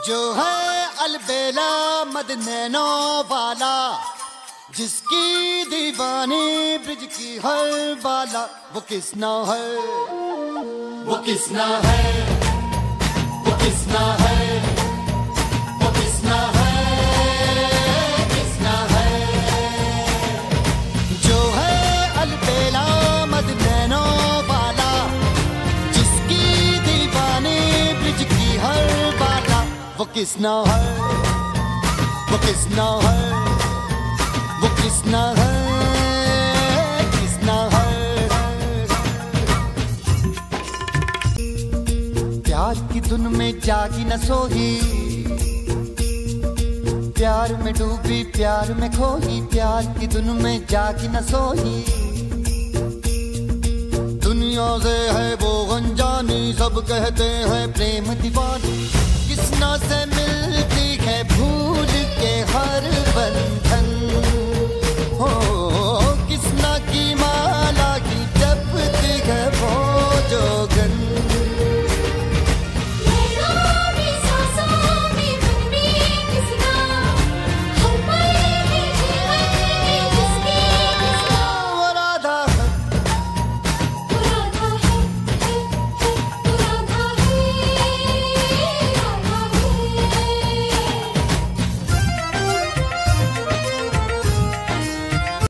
जो है अलबेला मद नैनो वाला, जिसकी दीवानी ब्रिज की हर बाला, वो किसना है, वो किसना है, वो किसना है, वो किसना है, किसना है। जो है अलबेला मद नैनो वाला, जिसकी दीवानी ब्रिज की हर बाला, वो किसना है, वो किसना है, वो किसना है, किसना है। प्यार की धुन में जागी न सोही, प्यार में डूबी प्यार में खोही, प्यार की धुन में जागी न सोही। दुनिया से है वो अनजानी, सब कहते हैं प्रेम दीवानी, किसना से मिल